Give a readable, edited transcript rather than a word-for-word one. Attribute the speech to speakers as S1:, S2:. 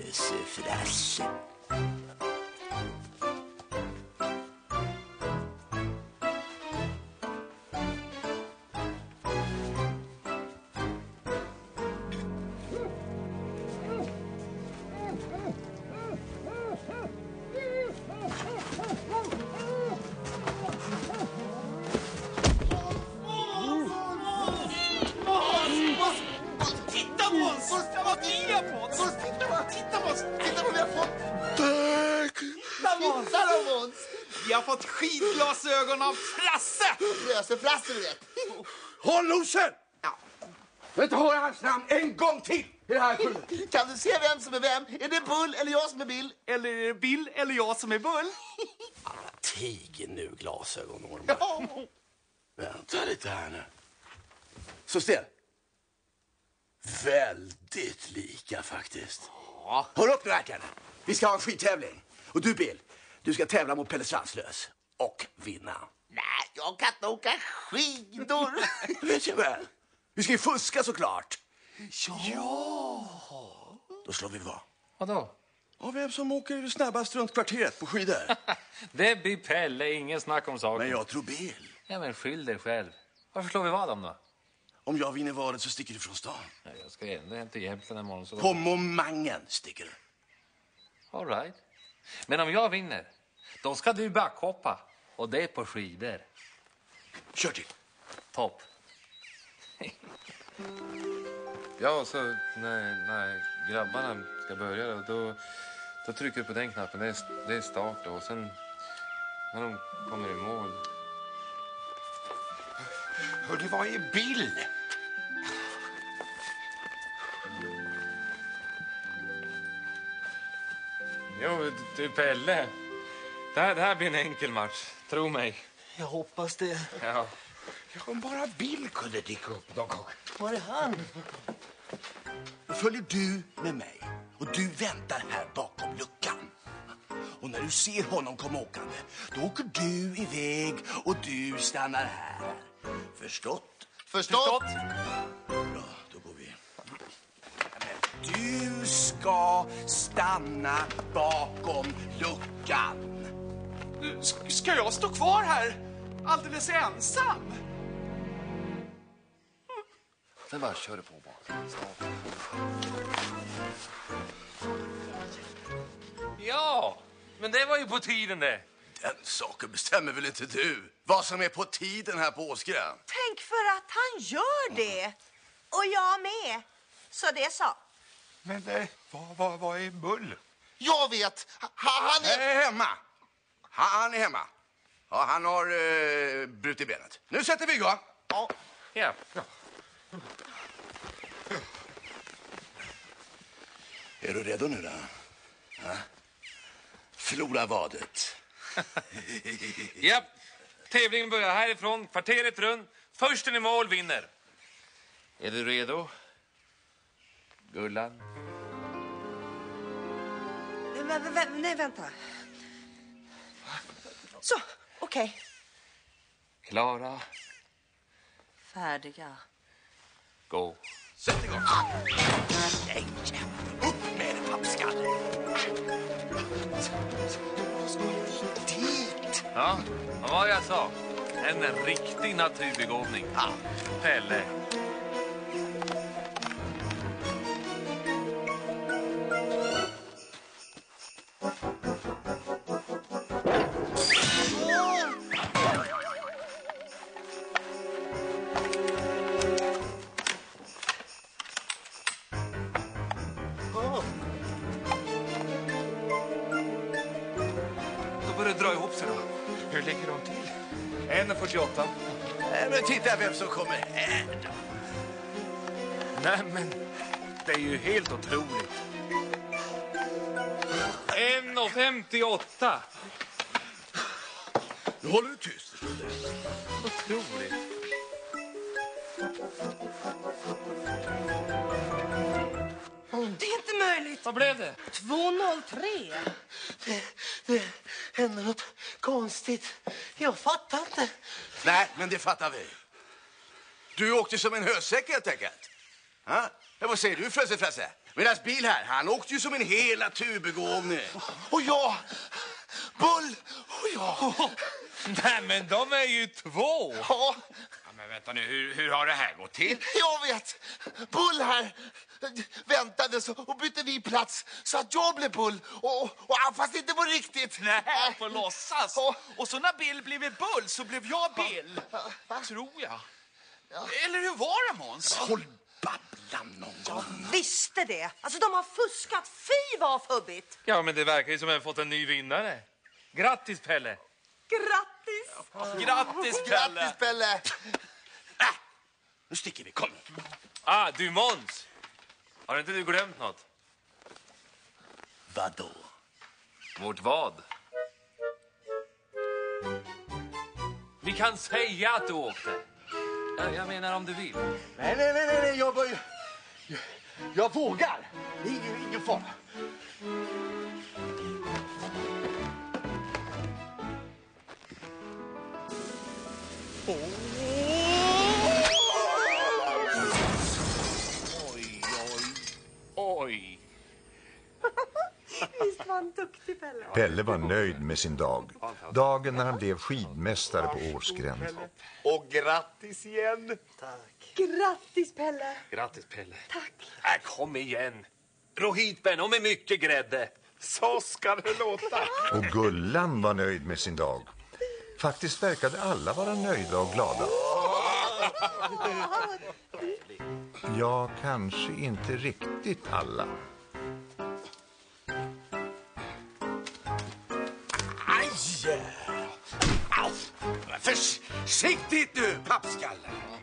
S1: Lösefrasse.
S2: Vi har fått skidglasögon av Frasse!
S1: Lösefrasse, du vet.
S3: Håll nosen!
S1: Ja.
S3: Jag vill inte höra hans namn en gång till i det här skjulet.
S1: Kan du se vem som är vem? Är det Bull eller jag som är Bill?
S2: Eller är det Bill eller jag som är Bull?
S3: Tiger nu, glasögonormar.
S1: Ja.
S3: Vänta lite här nu. Så still. Väldigt lika faktiskt.
S2: Ja.
S3: Hör upp nu, Erkan. Vi ska ha en skidtävling. Och du, Bill, du ska tävla mot Pelle Svanslös. Och vinna.
S1: Nej, jag kan inte åka skidor.
S3: Det vet jag väl. Vi ska ju fuska såklart.
S2: Ja.
S3: Då slår vi vad?
S4: Vadå?
S3: Och vem som åker snabbast runt kvarteret på skidor?
S4: Det blir Pelle, ingen snack om saken.
S3: Men jag tror Bill.
S4: Ja, men skyll dig själv. Varför slår vi vad om då?
S3: Om jag vinner valet så sticker du från stan.
S4: Ja, jag ska ändå hem till Jämtland imorgon. Så...
S3: På momangen sticker du.
S4: All right. Men om jag vinner, då ska du backhoppa. Och det är på skidor.
S3: Kör till.
S4: Topp. Ja, så när grabbarna ska börja då trycker du på den knappen. Det är start då. Och sen när de kommer i mål.
S2: Hörde, vad är Bill?
S4: Jo, du Pelle. Det här blir en enkel match. Tro mig.
S1: Jag hoppas det.
S4: Ja.
S2: Om bara Bill kunde dyka upp någon gång.
S1: Var är han?
S3: Då följer du med mig. Och du väntar här bakom luckan. Och när du ser honom komma åkande, då åker du iväg och du stannar här. Förstått?
S1: Förstått?
S3: Bra, då går vi. Men du ska stanna bakom luckan.
S2: Ska jag stå kvar här alldeles ensam?
S4: Sen bara kör du på bak. Ja, men det var ju på tiden det.
S3: Den saken bestämmer väl inte du? Vad som är på tiden här på Åsgren?
S5: Tänk för att han gör det. Och jag med. Så det är så.
S2: Men vad är Bull?
S1: Jag vet. Han är...
S3: Hemma. Han är hemma. Ja, han har brutit benet. Nu sätter vi igång.
S1: Ja.
S4: Ja.
S3: Är du redo nu då? Ja? Förlora vadet.
S4: Ja, tävlingen börjar härifrån, kvarteret runt. Försten i mål vinner. Är du redo? Gullan?
S5: Nej, vänta. Så, okej.
S4: Klara?
S5: Färdiga.
S4: Gå.
S3: Sätt igång. Nej, upp med det, pappskalle. Dit.
S4: Ja, vad var jag sa? En riktig naturbegåvning.
S3: Ja.
S4: Pelle. Då börjar det dra ihop sig då.
S2: Hur ligger de till?
S4: 1,48.
S3: Men titta vem som kommer här då.
S4: Nej, men det är ju helt otroligt. 1,58.
S3: Nu håller du tyst.
S4: Otroligt.
S5: Det är inte möjligt.
S4: Vad blev det?
S5: 2,03.
S1: Det händer något konstigt. Jag fattar inte.
S3: Nej, men det fattar vi. Du åkte som en hösäck helt enkelt. Ja? Vad säger du, Frösse? Medans bil här, han åkte ju som en hela turbegåvning.
S1: Och jag, Bull och jag.
S6: Nej, men de är ju två.
S1: Ja,
S3: Men vänta nu, hur har det här gått till?
S1: jag vet. Bull här väntade och bytte vi plats så att jag blev Bull. Fast inte på riktigt.
S2: Nej, på låtsas.
S1: Ja.
S2: Och så när Bill blev Bull så blev jag Bill. Tror jag. Eller hur var det, Måns?
S3: Håll babblan någon gång.
S5: Jag visste det. Alltså, de har fuskat. Fy vad fubbigt.
S6: Ja, men det verkar ju som att jag fått en ny vinnare. Grattis, Pelle.
S5: Grattis.
S2: Grattis, Pelle.
S1: Grattis, Pelle.
S3: Nu sticker vi, kom.
S6: Du Måns. Har inte du glömt något?
S3: Vadå?
S6: Vårt vad? Vi kan säga att du åkte. Jag menar om du vill.
S3: Nej, jag vågar. Det är ingen fara.
S6: Oj.
S5: Visst var han duktig, Pelle.
S7: Pelle var nöjd med sin dag. Dagen när han blev skidmästare på Årsgränd.
S3: Och grattis igen.
S5: Grattis, Pelle.
S6: Grattis, Pelle.
S5: Tack.
S6: Kom igen. Ro hit, Ben, och med mycket grädde.
S3: Så ska det låta.
S7: Och Gullan var nöjd med sin dag. Faktiskt verkade alla vara nöjda och glada. Ja, kanske inte riktigt alla.
S3: Aj! Försiktigt nu, pappskalle.